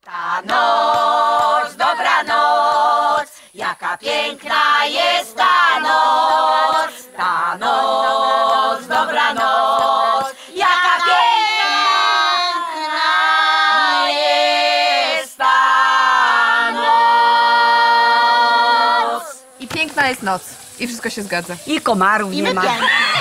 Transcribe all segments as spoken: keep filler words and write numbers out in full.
Ta noc, dobra noc, jaka piękna jest ta noc. Ta noc, dobra noc, jaka piękna jest ta noc. I piękna jest noc. I wszystko się zgadza. I komarów nie ma.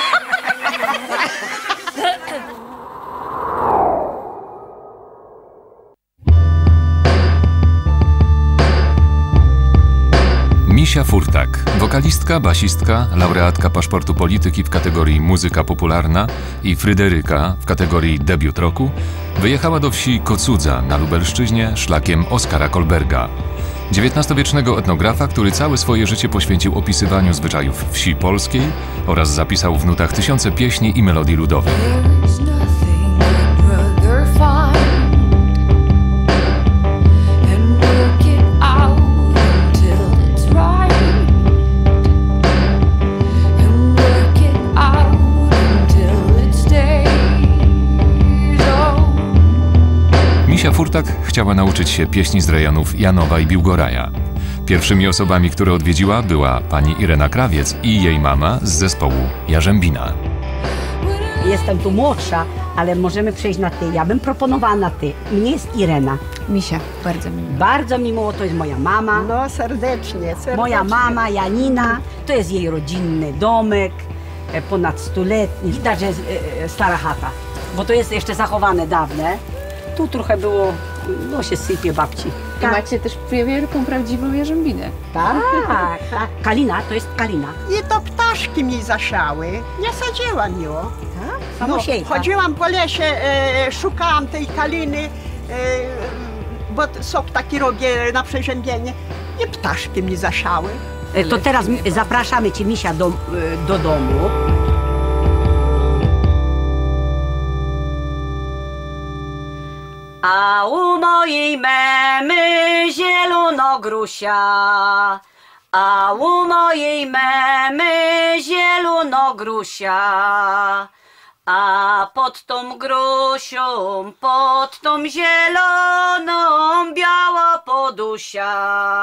Misia Furtak, wokalistka, basistka, laureatka paszportu polityki w kategorii muzyka popularna i Fryderyka w kategorii debiut roku, wyjechała do wsi Kocudza na Lubelszczyźnie szlakiem Oskara Kolberga, dziewiętnastowiecznego etnografa, który całe swoje życie poświęcił opisywaniu zwyczajów wsi polskiej oraz zapisał w nutach tysiące pieśni i melodii ludowych. Misia Furtak chciała nauczyć się pieśni z rejonów Janowa i Biłgoraja. Pierwszymi osobami, które odwiedziła, była pani Irena Krawiec i jej mama z zespołu Jarzębina. Jestem tu młodsza, ale możemy przejść na ty. Ja bym proponowała na ty. Mnie jest Irena. Misia, bardzo mi miło. Bardzo mi miło, to jest moja mama. No serdecznie, serdecznie. Moja mama Janina, to jest jej rodzinny domek, ponad stuletni. Widać, że jest e, stara chata, bo to jest jeszcze zachowane dawne. Tu trochę było, no się sypie babci. I macie też wielką, prawdziwą jarzębinę. Tak, tak. Kalina, to jest kalina. I to ptaszki mi zasiały. Nie sadziłam ją. Tak? No, Samosiejka. chodziłam po lesie, e, szukałam tej kaliny, e, bo sok taki robię na przeziębienie. I ptaszki mi zasiały. E, To teraz mi- zapraszamy cię, Misia, do, e, do domu. A u mojej mamy zielonogrusia, a u mojej mamy zielonogrusia, a pod tą grusią, pod tą zieloną biała podusia,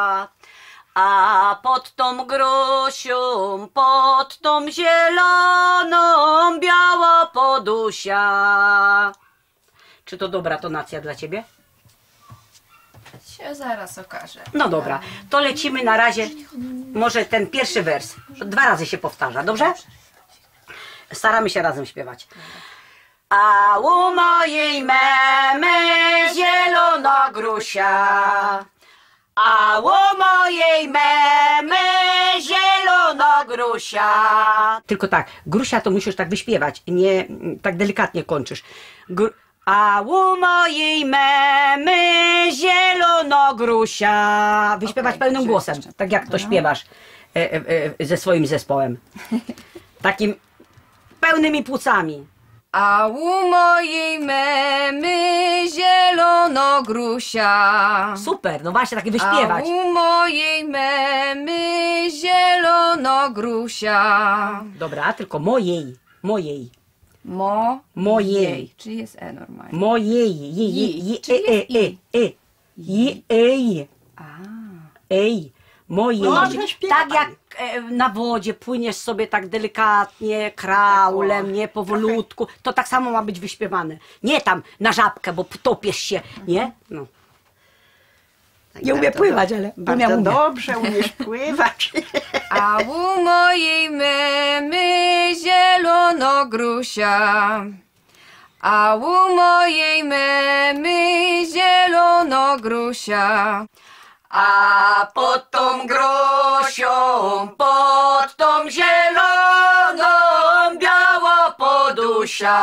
a pod tą grusią, pod tą zieloną biała podusia. Czy to dobra tonacja dla ciebie? Się zaraz okaże. No dobra, to lecimy na razie, może ten pierwszy wers. Dwa razy się powtarza, dobrze? Staramy się razem śpiewać. A u mojej mamy zielonogrusia, a u mojej mamy zielonogrusia. Tylko tak, grusia to musisz tak wyśpiewać, nie tak delikatnie kończysz. Gr A u mojej mamy zielonogrusia. Wyśpiewać Okej, pełnym dobrze, głosem, jeszcze. tak jak to No. śpiewasz e, e, e, ze swoim zespołem. Takim pełnymi płucami. A u mojej mamy zielonogrusia. Super, no właśnie takie A wyśpiewać. u mojej mamy zielonogrusia. Dobra, tylko mojej, mojej, Mo. Mojej. Czyli jest E normalnie. mojej, je, je, I, je, czyli e, e, jest e, i. e. Je, ej, A. ej, mojej. No, może śpiewa Tak jak pani. e, na wodzie płyniesz sobie tak delikatnie, kraulem, Tak, o, nie, powolutku, to tak samo ma być wyśpiewane. Nie tam na żabkę, bo topiesz się, nie? No. Nie umiem Bardzo pływać, do- ale Bardzo umiem, umiem. dobrze umiesz pływać. A u mojej mamy zielonogrusia. A u mojej mamy zielonogrusia. A pod tą grusią, pod tą zieloną biała podusia.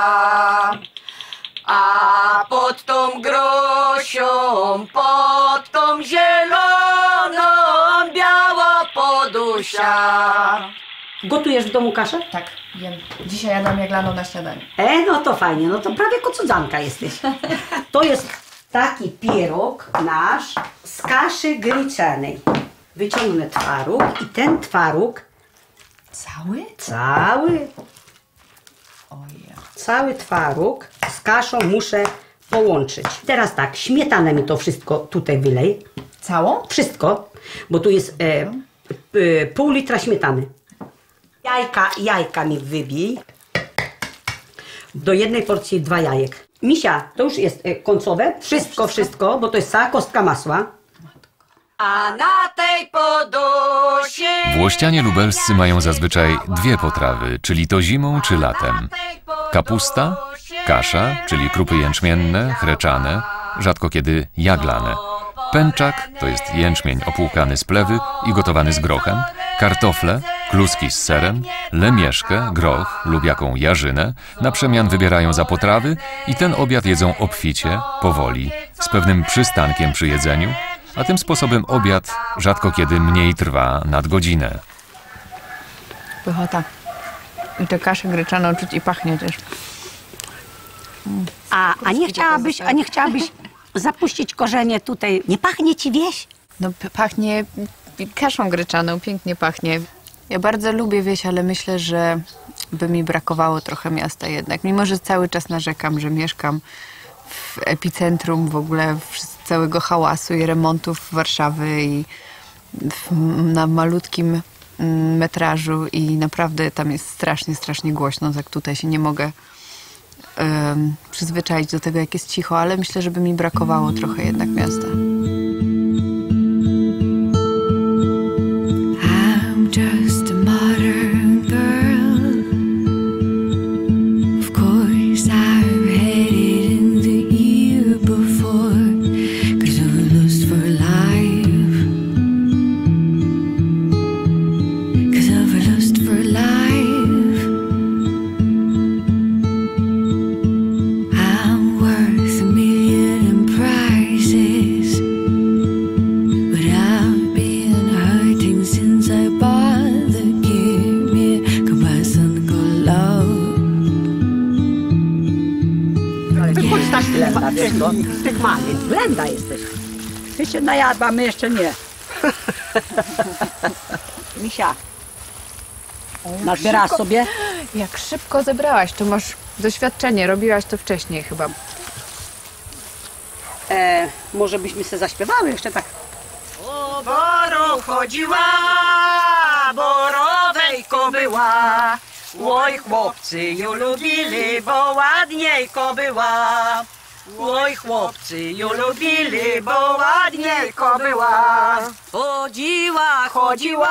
A pod tą grusią, pod tą zieloną biała podusia. Gotujesz w domu kaszę? Tak, wiem. Dzisiaj jadam jaglaną na śniadanie. E, no to fajnie, no to prawie kocudzanka jesteś. To jest taki pieróg nasz z kaszy gryczanej. Wyciągnę twaróg i ten twaróg Cały? cały, Ojej. cały twaróg z kaszą muszę połączyć. Teraz tak, śmietanę mi to wszystko tutaj wylej. Całą? Wszystko, bo tu jest e, e, pół litra śmietany. Jajka, jajka mi wybij. Do jednej porcji dwa jajek. Misia, to już jest e, końcowe. Wszystko, wszystko, bo to jest cała kostka masła. A na tej podusi Włościanie lubelscy mają zazwyczaj dwie potrawy, czyli to zimą czy latem. Kapusta, kasza, czyli krupy jęczmienne, chreczane, rzadko kiedy jaglane. Pęczak, to jest jęczmień opłukany z plewy i gotowany z grochem, kartofle, kluski z serem, lemieszkę, groch lub jaką jarzynę na przemian wybierają za potrawy i ten obiad jedzą obficie, powoli, z pewnym przystankiem przy jedzeniu, a tym sposobem obiad rzadko kiedy mniej trwa nad godzinę. Pychota. I tę kaszę gryczaną czuć i pachnie też. A, a nie chciałabyś, a nie chciałabyś zapuścić korzenie tutaj? Nie pachnie ci wieś? No p- pachnie kaszą gryczaną, pięknie pachnie. Ja bardzo lubię wieś, ale myślę, że by mi brakowało trochę miasta jednak. Mimo, że cały czas narzekam, że mieszkam w epicentrum w ogóle całego hałasu i remontów Warszawy i w, na malutkim mm, metrażu i naprawdę tam jest strasznie, strasznie głośno, tak tutaj się nie mogę um, przyzwyczaić do tego, jak jest cicho, ale myślę, że by mi brakowało trochę jednak miasta. I'm just a modern girl. Of course, I've had it in the year before, 'cause of a lust for life. 'Cause of a lust for life. I'm worth a million in prizes, but I've been hurting since I bought the give me goodbye sun love. Wychodź tak Blenda, wiesz co? z tych malin. Blenda jesteś. Ty się najadła, my jeszcze nie. Misia, nazbierasz sobie? Jak szybko zebrałaś, to masz doświadczenie, robiłaś to wcześniej chyba. E, może byśmy się zaśpiewały jeszcze tak. Po boru chodziła, borowejko była. Oj, chłopcy ją lubili, bo ładniejko była. Oj, chłopcy ją lubili, bo ładniejko była. Chodziła, chodziła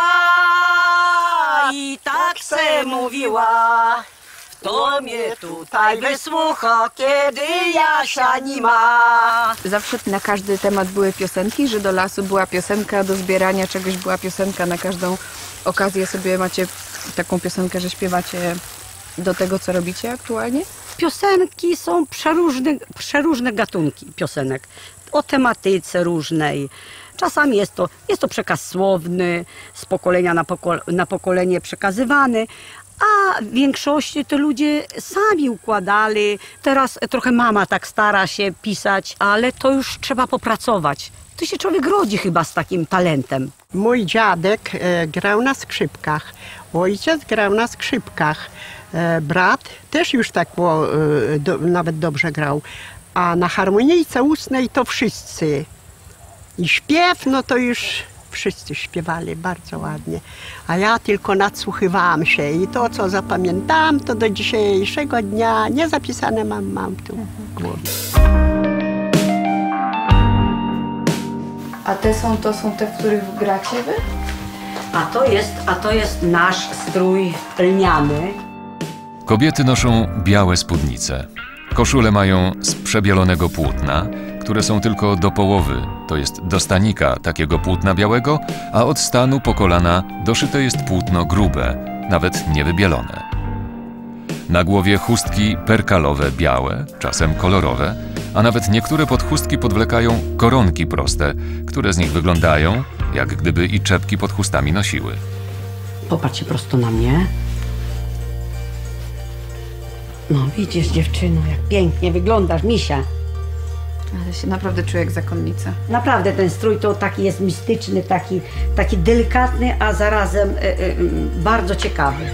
i tak se mówiła. Kto mnie tutaj wysłucha, kiedy Jasia nie ma? Zawsze na każdy temat były piosenki, że do lasu była piosenka, do zbierania czegoś była piosenka, na każdą okazję sobie macie taką piosenkę, że śpiewacie do tego, co robicie aktualnie? Piosenki są przeróżne, przeróżne gatunki piosenek. O tematyce różnej. Czasami jest to, jest to przekaz słowny, z pokolenia na, poko na pokolenie przekazywany, a w większości to ludzie sami układali. Teraz trochę mama tak stara się pisać, ale to już trzeba popracować. To się człowiek rodzi chyba z takim talentem. Mój dziadek e, grał na skrzypkach, ojciec grał na skrzypkach, e, brat też już tak o, e, do, nawet dobrze grał, a na harmonijce ustnej to wszyscy. I śpiew, no to już wszyscy śpiewali bardzo ładnie, a ja tylko nadsłuchiwałam się i to, co zapamiętałam, to do dzisiejszego dnia nie zapisane mam, mam tu w głowie. A te są, to są te, w których gracie wy? A to jest, a to jest nasz strój lniany. Kobiety noszą białe spódnice. Koszule mają z przebielonego płótna, które są tylko do połowy, to jest do stanika takiego płótna białego, a od stanu po kolana doszyte jest płótno grube, nawet niewybielone. Na głowie chustki perkalowe białe, czasem kolorowe, a nawet niektóre podchustki podwlekają koronki proste, które z nich wyglądają, jak gdyby i czepki pod chustami nosiły. Popatrzcie prosto na mnie. No widzisz, dziewczyno, jak pięknie wyglądasz, Misia. Ale się naprawdę czuję jak zakonnica. Naprawdę ten strój to taki jest mistyczny, taki, taki delikatny, a zarazem y, y, bardzo ciekawy.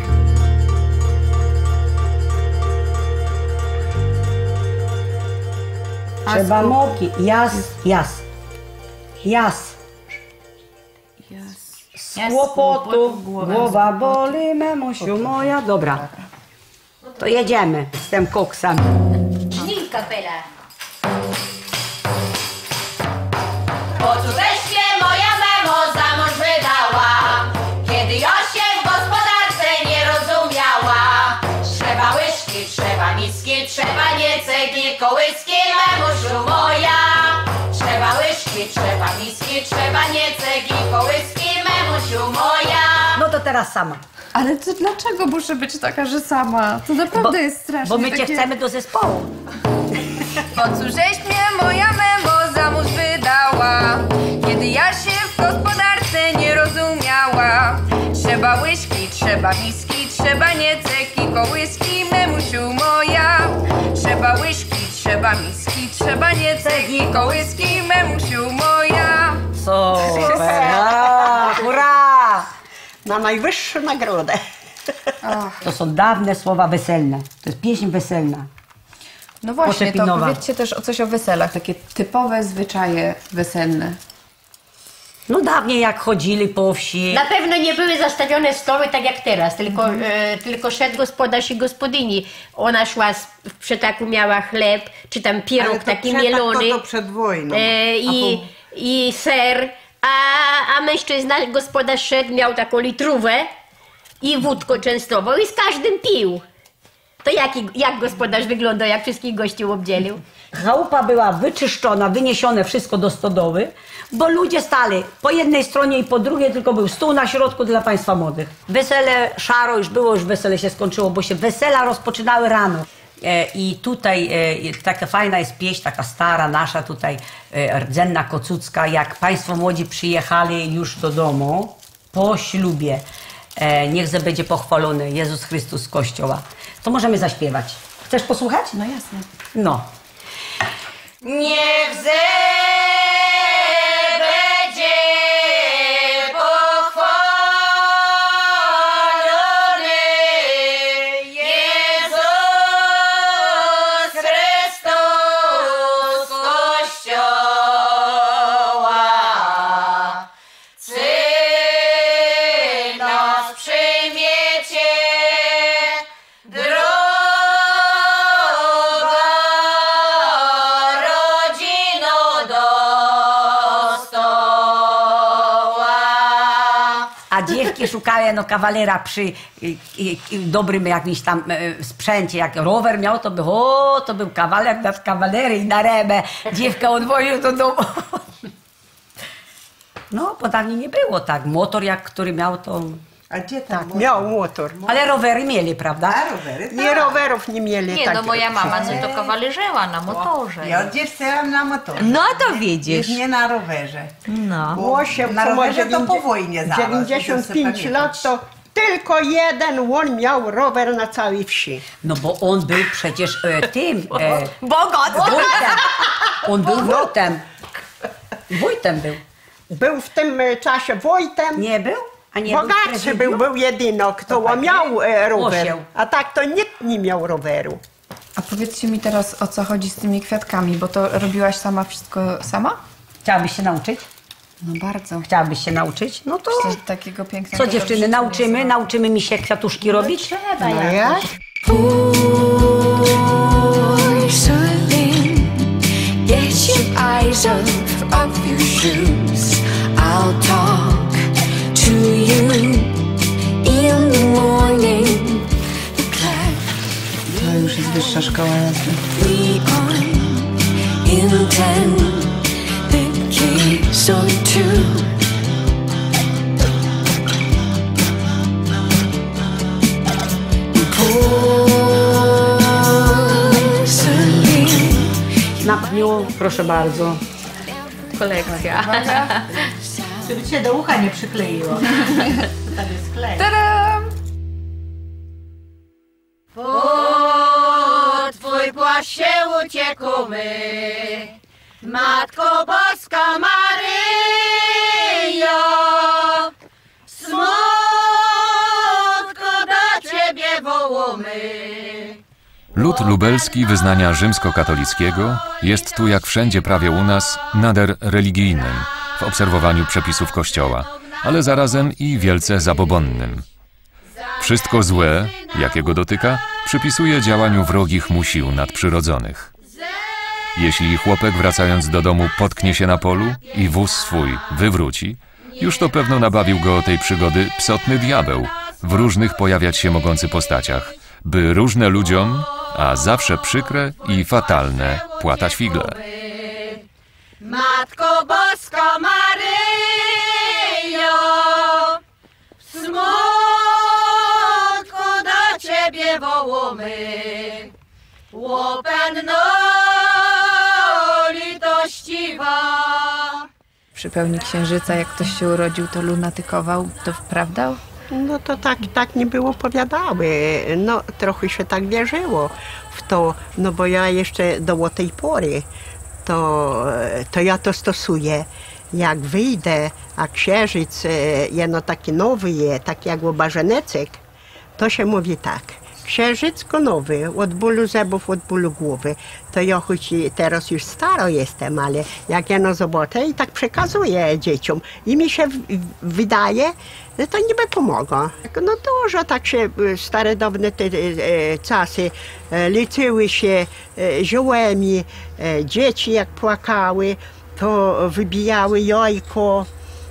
Trzeba moki. Jas, jas. Jas. Z kłopotu głowa boli, memusiu moja. Dobra. To jedziemy z tym koksem. Żnij kapela. Po córeczkę moja mamo za mąż wydała, kiedy ja się w gospodarce nie rozumiała. Trzeba łyżki, trzeba miski, trzeba nie cegi, kołyski, mamusiu moja. Trzeba łyżki, trzeba miski, trzeba nie cegi, kołyski, mamusiu moja. No to teraz sama. Ale to dlaczego muszę być taka, że sama? To naprawdę Bo, jest strasznie. bo my cię takie... chcemy do zespołu. Po cóżeś mnie moja memo za mąż wydała, kiedy ja się w gospodarce nie rozumiała. Trzeba łyżki, trzeba miski, trzeba nieceki, kołyski, memusiu moja. Trzeba łyżki, trzeba miski, trzeba nieceki, kołyski, memusiu moja. Super! A, hurra! Na najwyższą nagrodę. To są dawne słowa weselne. To jest pieśń weselna. No właśnie, to Poczepinowa. powiedzcie też o coś o weselach, takie typowe zwyczaje weselne. No dawniej jak chodzili po wsi. Na pewno nie były zastawione stoły tak jak teraz, tylko, e, tylko szedł gospodarz i gospodyni. Ona szła z, w przetaku, miała chleb, czy tam pieróg Ale to taki przetak mielony to, to przed wojną. e, i, i ser, a, a mężczyzna, gospodarz szedł, miał taką litrówę i wódko częstował i z każdym pił. To jaki, jak gospodarz wyglądał, jak wszystkich gości obdzielił? Chałupa była wyczyszczona, wyniesione wszystko do stodoły, bo ludzie stali po jednej stronie i po drugiej, tylko był stół na środku dla państwa młodych. Wesele szaro już było, już wesele się skończyło, bo się wesela rozpoczynały rano. E, I tutaj e, taka fajna jest pieśń, taka stara nasza tutaj, e, rdzenna kocucka, jak państwo młodzi przyjechali już do domu po ślubie. E, niech ze będzie pochwalony Jezus Chrystus z Kościoła. To możemy zaśpiewać. Chcesz posłuchać? No jasne. No. Niech ze będzie pochwalony Jezus Chrystus z Kościoła. Cy nas przyjmiecie, droga rodzino do stoła. A dziewki szukały no kawalera przy i, i, i dobrym jakimś tam e, sprzęcie. Jak rower miał, to był, o, to był kawaler nad kawalery i na remę. Dziewkę odwoził do domu. No, bo dawniej nie było tak. Motor, jak który miał, to... A gdzie tam? Tak, miał motor. Ale rowery mieli, prawda? A rowery? Nie rowerów nie mieli. Nie, tak, no moja mama no to kawalerzyła na motorze. Ja od dziewczęła na motorze. No to widzisz. Już nie na rowerze. No. Łosiew, Na co ma rowerze to po wojnie zaraz. dziewięćdziesiąt pięć to lat, to tylko jeden on miał rower na całej wsi. No bo on był przecież e, tym... E, Bogot! wójtem. On był wójtem. Wójtem był. Był w tym e, czasie wojtem. Nie był? A nie był w Bogatszy prezydium? był, był jedyno, kto tak, miał e, rower. Łosieł. A tak to nikt nie miał roweru. A powiedzcie mi teraz, o co chodzi z tymi kwiatkami, bo to robiłaś sama wszystko sama? Chciałabyś się nauczyć? No bardzo. Chciałabyś się nauczyć? No to... Myślę, że takiego pięknego... Co dziewczyny, nauczymy? Nauczymy mi się kwiatuszki robić? No jak? Porcelain, get your eyes off, off your shoes. I'll talk to you in the morning. The cloud To już jest wyższa szkoła jazdy. we on intend the keys on two. Porcelain. Na pniu, proszę bardzo. Kolekcja. Żeby cię do ucha nie przykleiło. Tam jest klej. Tadam! Pod twój płaszcz się uciekamy, Matko Boska Maryjo, smutko do ciebie wołamy. Lud lubelski wyznania rzymskokatolickiego jest tu, jak wszędzie prawie u nas, nader religijnym w obserwowaniu przepisów Kościoła, ale zarazem i wielce zabobonnym. Wszystko złe, jakiego dotyka, przypisuje działaniu wrogich mu sił nadprzyrodzonych. Jeśli chłopek wracając do domu potknie się na polu i wóz swój wywróci, już to pewno nabawił go tej przygody psotny diabeł w różnych pojawiać się mogący postaciach, by różne ludziom, a zawsze przykre i fatalne, płatać figle. Matko Boska Maryjo, w smutku do Ciebie wołamy, o Panno litościwa. Przy pełni księżyca, jak ktoś się urodził, to lunatykował. To prawda? No to tak, tak nie było opowiadały. No trochę się tak wierzyło w to, no bo ja jeszcze do tej pory to, to ja to stosuję. Jak wyjdę, a księżyc jeno taki nowy je, taki jak łobarzenecek, to się mówi tak. Księżycko nowy, od bólu zębów, od bólu głowy. To ja choć teraz już staro jestem, ale jak ja no zobaczę i tak przekazuję dzieciom i mi się wydaje, że to niby pomaga. No dużo tak się stare, dawne te czasy liczyły się ziołami, dzieci jak płakały, to wybijały jajko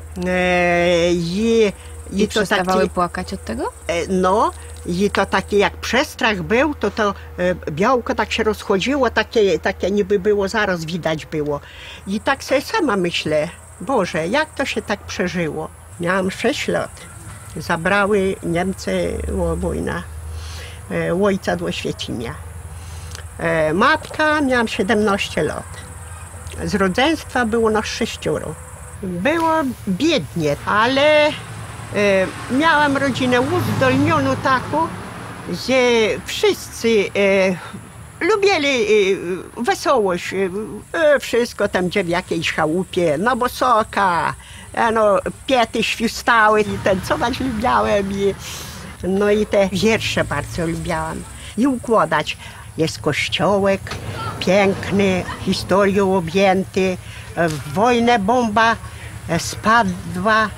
i, I, I to przestawały taki, płakać od tego? No. I to taki jak przestrach był, to to białko tak się rozchodziło, takie, takie niby było, zaraz widać było. I tak sobie sama myślę, Boże, jak to się tak przeżyło? Miałam sześć lat. Zabrały Niemcy o, wojna, e, ojca do Oświecimia. E, matka, miałam siedemnaście lat. Z rodzeństwa było nas sześcioro. Było biednie, ale E, miałam rodzinę uzdolnioną taką, że wszyscy e, lubili e, wesołość, e, wszystko tam gdzie w jakiejś chałupie, no bo soka, e, no piety świstały i tancować lubiałem i, no i te wiersze bardzo lubiałam i układać. Jest kościołek piękny, historią objęty, w wojnę bomba spadła.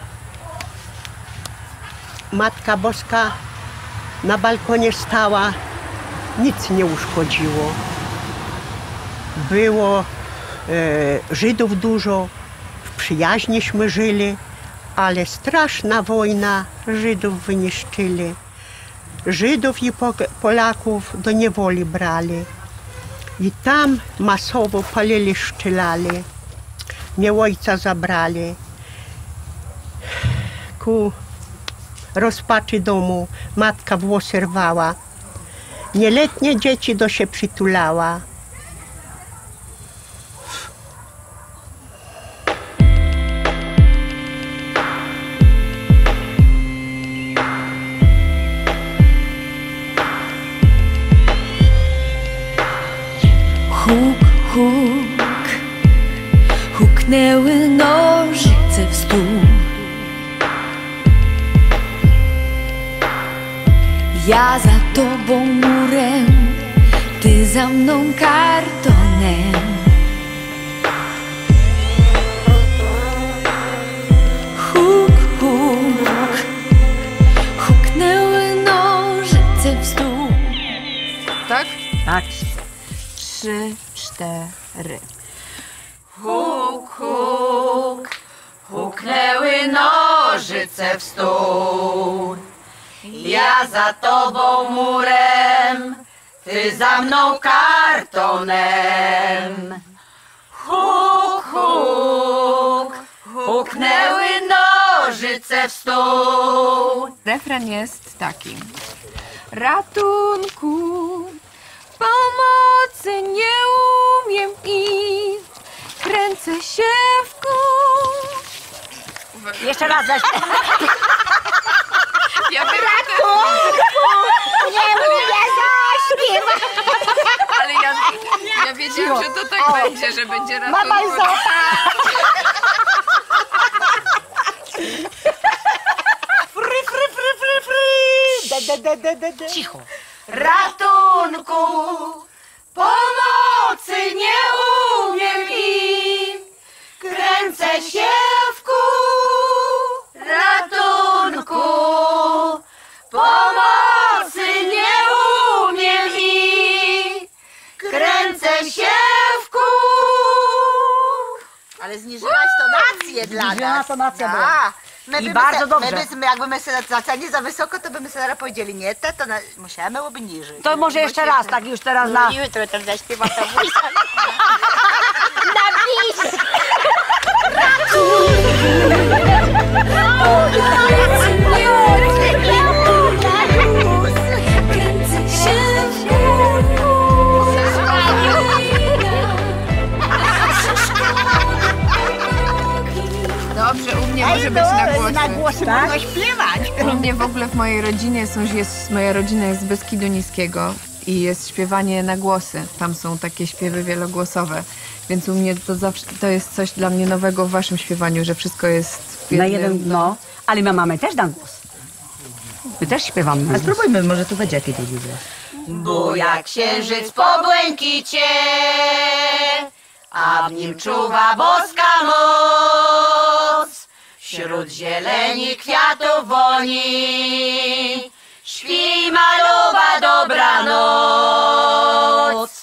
Matka Boska na balkonie stała, nic nie uszkodziło. Było e, Żydów dużo, w przyjaźniśmy żyli, ale straszna wojna Żydów wyniszczyli. Żydów i Polaków do niewoli brali i tam masowo palili, szczelali. Mnie ojca zabrali ku rozpaczy domu. Matka włosy rwała. Nieletnie dzieci do się przytulała. Huk, huk, huknęły nożyce w stół. Ja za tobą murem, ty za mną kartonem. Huk, huk, huknęły nożyce w stół. Tak? Tak. Trzy, cztery. Huk, huk, huknęły nożyce w stół. Ja za tobą murem, ty za mną kartonem. Huk, huk, huknęły nożyce w stół. Refren jest taki. Ratunku, pomocy nie umiem iść, kręcę się w kół. Jeszcze raz zaśpiewam. Ja bym Nie umiem zaśpiewać. Ale ja, ja wiedziałam, że to tak będzie, że będzie ratunku. Mama i zota. Fry, fry, fry, fry, fry. De, de, de, de, de, de. Cicho. ratunku, pomocy nie umiem im, kręcę się w kół. Ratunku, pomocy nie umiem im, kręcę się w kół. Ale zniżyłaś tonację dla nas. Zniżyła tonacja Da. była. My I bymy bardzo se, dobrze. My byśmy, jakby sobie zaceni za wysoko, to byśmy sobie powiedzieli nie, te to na, musiałem byłoby niżej. To może jeszcze raz, tak już teraz na... Jutro to zaśpiewa to wójta. Na bis! Dobrze, u mnie może być na głosy. Na głosy Tak? można śpiewać. U mnie w ogóle w mojej rodzinie są, jest, moja rodzina jest z Beskidu Niskiego i jest śpiewanie na głosy. Tam są takie śpiewy wielogłosowe. Więc u mnie to zawsze, to jest coś dla mnie nowego w waszym śpiewaniu, że wszystko jest w Na jednym, jeden, no. Ale my mamy też na głos. My też śpiewamy na głos. Spróbujmy, może tu będzie kiedyś widzę. Buja księżyc po błękicie, a w nim czuwa boska moc. Wśród zieleni kwiatów woni śpi maluba dobranoc.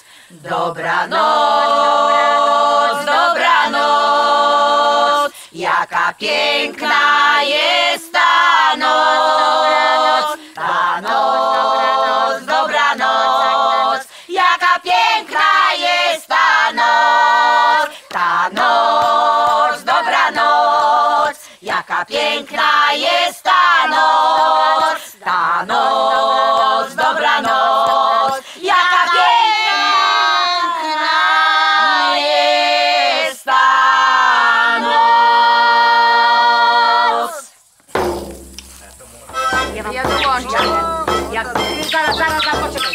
Dobranoc, dobranoc, jaka piękna jest ta noc. Ta noc, dobranoc, jaka piękna jest ta noc. Ta noc, dobranoc, jaka piękna jest ta noc. Ta noc, dobranoc, jaka piękna jest ta noc. Ja dołączę. Jak... Zaraz, zaraz, zaraz, poczekaj.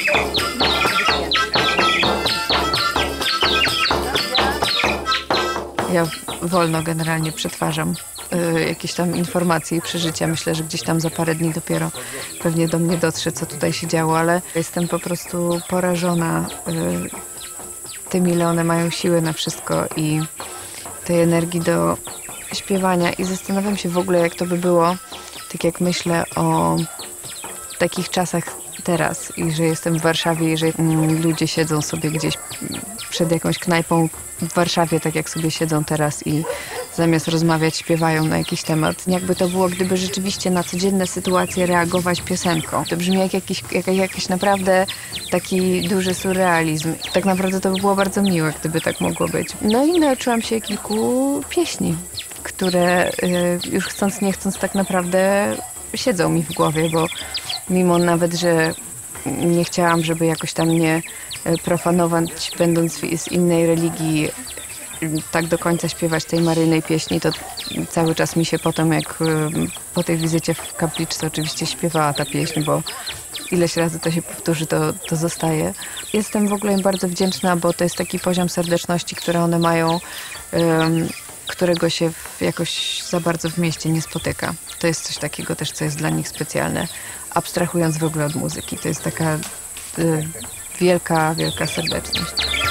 Ja wolno generalnie przetwarzam y, jakieś tam informacje i przeżycia. Myślę, że gdzieś tam za parę dni dopiero pewnie do mnie dotrze, co tutaj się działo, ale jestem po prostu porażona y, tym, ile one mają siły na wszystko i tej energii do śpiewania i zastanawiam się w ogóle, jak to by było, tak jak myślę o takich czasach teraz i że jestem w Warszawie i że mm, ludzie siedzą sobie gdzieś przed jakąś knajpą w Warszawie, tak jak sobie siedzą teraz i zamiast rozmawiać śpiewają na jakiś temat. Jakby to było, gdyby rzeczywiście na codzienne sytuacje reagować piosenką. To brzmi jak jakiś, jak, jakiś naprawdę taki duży surrealizm. Tak naprawdę to by było bardzo miłe, gdyby tak mogło być. No i nauczyłam się kilku pieśni, które y, już chcąc nie chcąc tak naprawdę siedzą mi w głowie, bo mimo nawet, że nie chciałam, żeby jakoś tam nie profanować, będąc z innej religii, tak do końca śpiewać tej maryjnej pieśni, to cały czas mi się potem, jak po tej wizycie w kapliczce oczywiście śpiewała ta pieśń, bo ileś razy to się powtórzy, to, to zostaje. Jestem w ogóle im bardzo wdzięczna, bo to jest taki poziom serdeczności, które one mają, um, którego się w, jakoś za bardzo w mieście nie spotyka. To jest coś takiego też, co jest dla nich specjalne, abstrahując w ogóle od muzyki. To jest taka y, wielka, wielka serdeczność.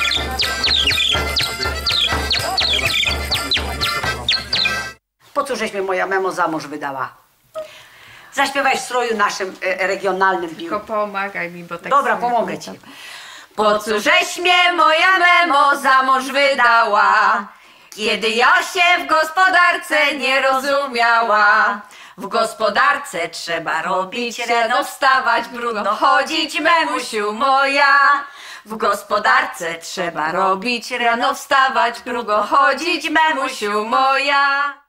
Po co żeś mnie moja memo za mąż wydała? Zaśpiewaj w stroju naszym e, regionalnym. Tylko pomagaj mi, bo tak... Dobra, pomogę ci. Po cóżeś mnie moja memo za mąż wydała, kiedy ja się w gospodarce nie rozumiała. W gospodarce trzeba robić, rano wstawać, brudno chodzić, memusiu moja. W gospodarce trzeba robić, rano wstawać, brudno chodzić, memusiu moja.